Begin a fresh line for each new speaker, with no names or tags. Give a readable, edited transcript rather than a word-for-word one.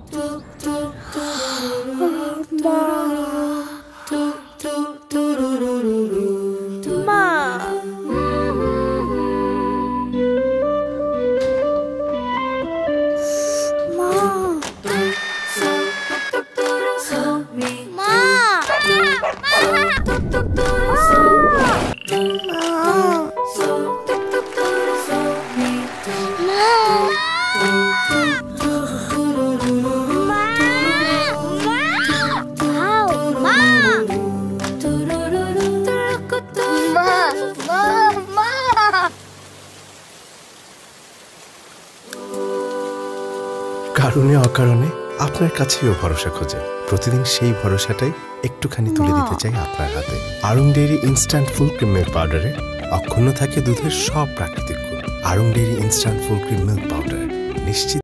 কারণে অকারণে আপনার কাছেও ভরসা খোঁজে, প্রতিদিন সেই ভরসাটাই একটুখানি তুলে দিতে চাই আপনার হাতে। Aarong dairy instant full cream milk পাউডারে অক্ষুণ্ণ থাকে দুধের সব প্রাকৃতিক গুণ। Aarong dairy instant full cream milk powder, নিশ্চিত